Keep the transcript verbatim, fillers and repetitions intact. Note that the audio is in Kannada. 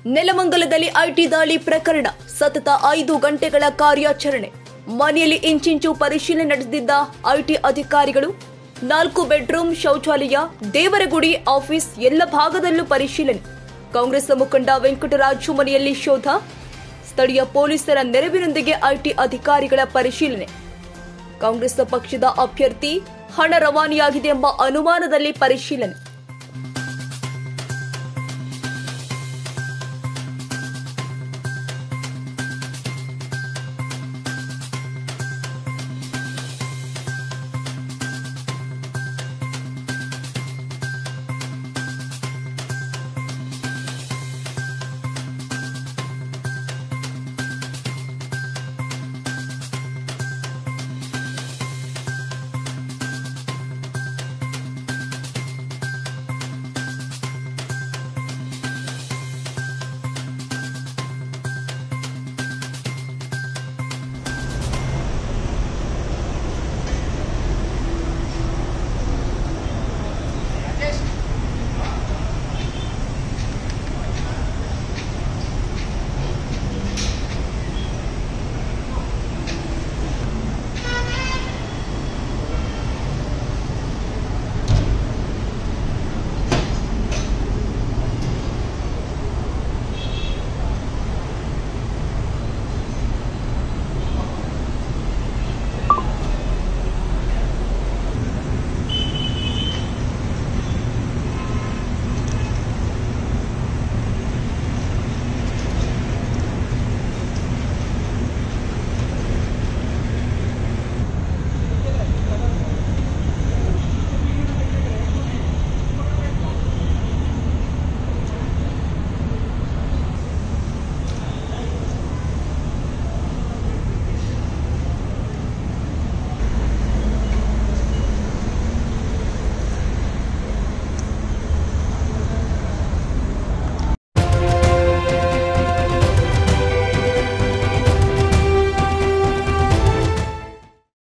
ನೆಲಮಂಗಲದಲ್ಲಿ ಐಟಿ ದಾಳಿ ಪ್ರಕರಣ ಸತತ ಐದು ಗಂಟೆಗಳ ಕಾರ್ಯಾಚರಣೆ. ಮನೆಯಲ್ಲಿ ಇಂಚಿಂಚು ಪರಿಶೀಲನೆ ನಡೆಸಿದ್ದ ಐಟಿ ಅಧಿಕಾರಿಗಳು. ನಾಲ್ಕು ಬೆಡ್ರೂಮ್, ಶೌಚಾಲಯ, ದೇವರಗುಡಿ, ಆಫೀಸ್ ಎಲ್ಲ ಭಾಗದಲ್ಲೂ ಪರಿಶೀಲನೆ. ಕಾಂಗ್ರೆಸ್ ಮುಖಂಡ ವೆಂಕಟರಾಜು ಮನೆಯಲ್ಲಿ ಶೋಧ. ಸ್ಥಳೀಯ ಪೊಲೀಸರ ನೆರವಿನೊಂದಿಗೆ ಐಟಿ ಅಧಿಕಾರಿಗಳ ಪರಿಶೀಲನೆ. ಕಾಂಗ್ರೆಸ್ ಪಕ್ಷದ ಅಭ್ಯರ್ಥಿ ಹಣ ರವಾನೆಯಾಗಿದೆ ಎಂಬ ಅನುಮಾನದಲ್ಲಿ ಪರಿಶೀಲನೆ.